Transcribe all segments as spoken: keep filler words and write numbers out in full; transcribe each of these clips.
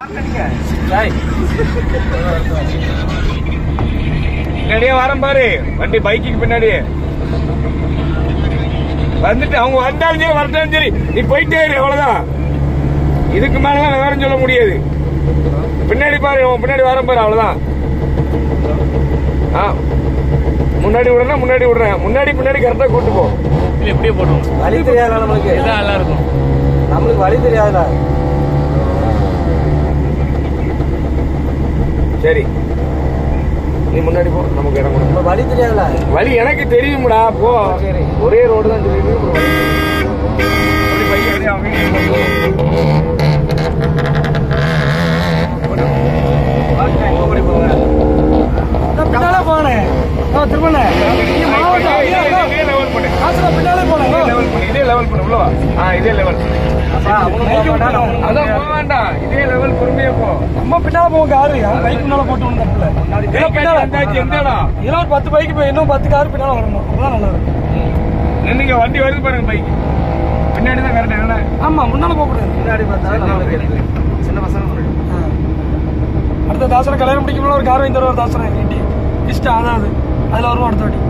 பின்னாடியே வரம் பாரு வண்டி பைக்கு பின்னாடியே வந்துட்டு அவங்க வந்தாலும் சரி வரட்டாலும் சரி நீ போயிட்டே இரு அவ்வளவுதான். இதுக்கு மேலதான் விவரம் சொல்ல முடியாது. பின்னாடி பாரு பின்னாடி வரம் பாரு அவ்வளவுதான். முன்னாடி விடுறா முன்னாடி விடுறேன் முன்னாடி பின்னாடி கரெக்டா கூட்டு போ. எப்படியே போடுவோம். வழி தெரியாத நம்மளுக்கு நல்லா இருக்கும். நம்மளுக்கு வழி தெரியாதா? சரி நீ முன்னாடி போ நமக்கு இடம் கொடுக்கும். வழி தெரியாதுல வழி எனக்கு தெரியும்டா போ. சரி ஒரே ரோடு தான் தெரியுது. பையன் பின்னாலே போனேன் திரும்ப பின்னாலே போனேன். இதே லெவல் பண்ண உள்ளவா? இதே லெவல் அதான் போக வேண்டாம். இதே லெவல் பொறுமையா போ. நம்ம பின்னால போவோம். காரு பைக் பின்னால போட்டு வந்தாச்சு. எந்த இடம்? இதெல்லாம் ஒரு பத்து பைக்கு போய் இன்னும் பத்து காரு பின்னால வரணும். அப்பதான் நல்லா இருக்கும். நீங்க வண்டி வருது பாருங்க பைக் பின்னாடி தான் கரெக்டா என்ன? ஆமா முன்னால போக கூடாது. பின்னாடி பார்த்தா சின்ன பசங்க அடுத்த தாசனை கல்யாணம் முடிக்கும் ஒரு கார் வாங்கி தருவார். தாசனை இண்டி இஷ்டம் அதாவது அதுல வருவோம் அடுத்த வாட்டி.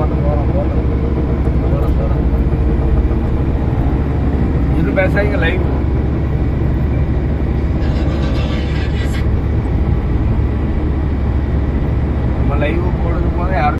இது பேசாங்க லைவ்